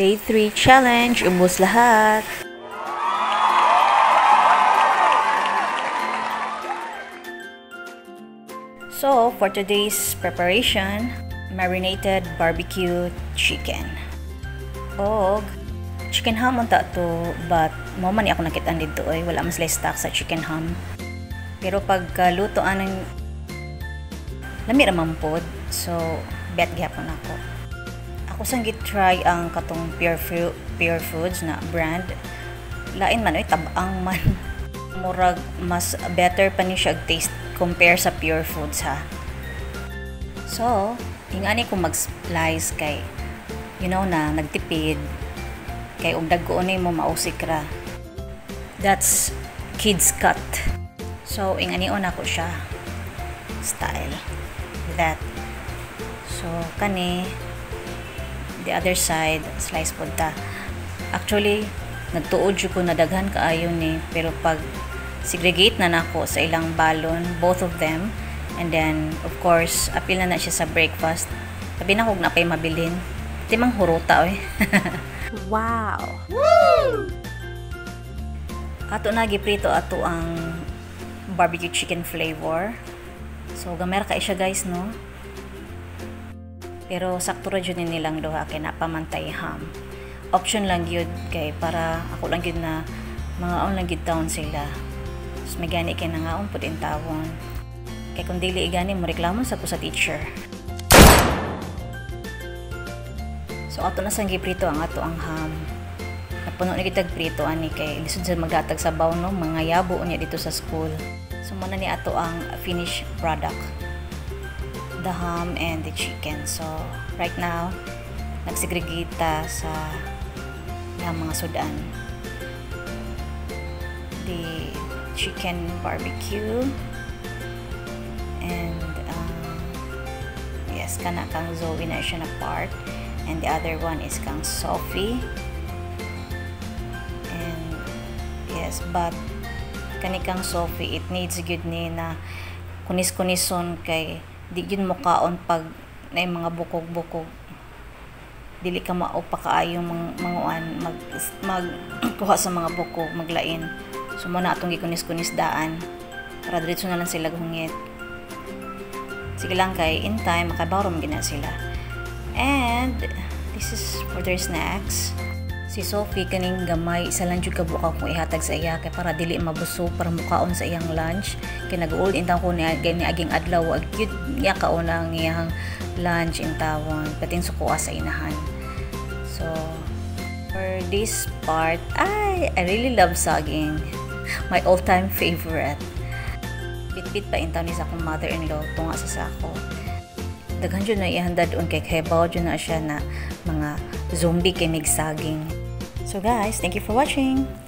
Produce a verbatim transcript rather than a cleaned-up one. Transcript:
Day three challenge, ubos lahat. So, for today's preparation, marinated barbecue chicken. Og, chicken ham unta to, but mo man ako nakitaan dito ay wala man sila stock sa chicken ham. Pero pagka luto anang lami ra man pod, so bet gyapon ako. Ako sang git-try ang katong Pure Fruit, Pure Foods na brand. Lain man oy tabang man. Murag mas better pa ni siya taste compare sa Pure Foods ha. So, ingani ko mag-slice kay you know na nagtipid kay ug dagko ni mo mausik ra. That's kids cut. So, ingani on ako siya style that. So, kani the other side slice pod ta. Actually nagtuod jud ko na daghan kaayo ni, pero pag segregate na nako sa ilang balon, both of them, and then of course apil na na siya sa breakfast. Sabi na kog napay mabilin timang huruta oy. Wow. Woo! Ato na giprito ato ang barbecue chicken flavor. So gamer ka siya guys no. Pero sakto ra jud ni nilang duha kay napamantay ham. Option lang gyud kay para ako lang gyud na mga on lang gyud taon sila. Mas may gani kay nangaon pud in tawon. Kay kung dili gani mo reklamo sa ko sa teacher. So ato na sang giprito ang ato ang ham. Napuno ni kitag prito ani kay lisod sa magdatag sa baw no, mga yabo niya dito sa school. So muna ni ato ang finished product, the ham and the chicken. So right now nagsegregate ta sa yung mga sudan. The chicken barbecue and um, yes, kana kang Zoe na siya na part, and the other one is kang Sophie. And yes, but kani kang Sophie, it needs good ni na kunis-kunison kay di gyud mo kaon pag na mga bukog-bukog. Dili ka maupa kaayo mga manguan mag magkuha sa mga bukog, maglain. So mo na atong gikunis-kunis daan para diretso na lang sila gungit. Sige lang kay in time makabarom gina sila. And this is for their snacks. Si Sophie kaning gamay isa lang jud ka buka kung ihatag sa iya kay para dili mabusog para mukaon sa iyang lunch. Kay nag-old in taon ko ni gani aging adlaw ag cute niya kauna ang iyang lunch in tawon pating sukuha sa inahan. So for this part, I I really love saging. My all-time favorite. Bit-bit pa in taon ni sa akong mother-in-law tunga sa sako. Daghan jud na ihandad on kay kabaw jud na siya na mga zombie kay mig saging. So guys, thank you for watching.